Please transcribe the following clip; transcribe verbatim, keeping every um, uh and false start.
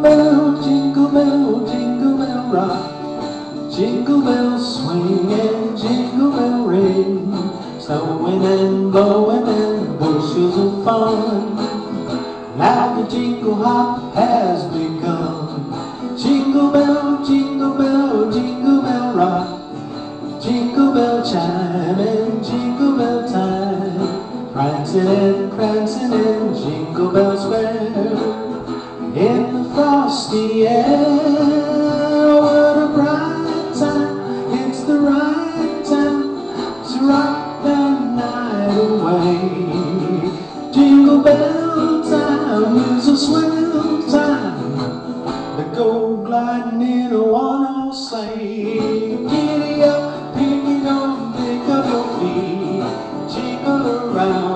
bell, jingle bell, jingle bell rock. Jingle bells swing and jingle bell ring, snowing and blowing and bushels of fun. Now the jingle hop has begun. Jingle bell, jingle bell, jingle bell rock. Jingle bell chime and jingle bell time, prancing and prancing in Jingle Bell Square. In the frosty air, what a bright time, it's the right time to rock the night away. Jingle bell time is a swell time to go gliding in a one-horse sleigh. Giddy up, pick it up, pick up your feet, jingle around.